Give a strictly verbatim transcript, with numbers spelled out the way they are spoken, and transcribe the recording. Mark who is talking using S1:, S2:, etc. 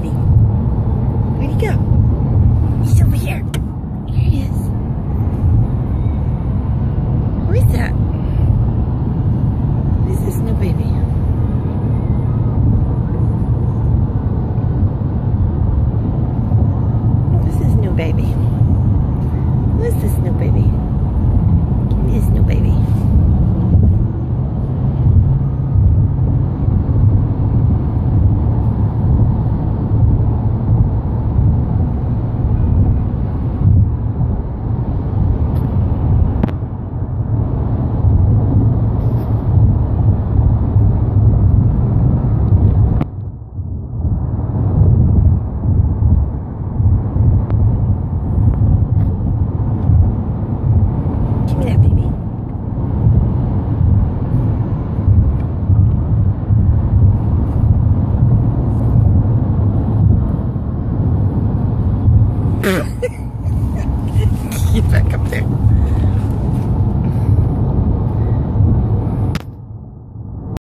S1: baby? Where'd he go? He's over here. Here he is. Who is that? Who is this new baby? Who's this new baby? Who is this new baby? Give me this new baby. Get back up there.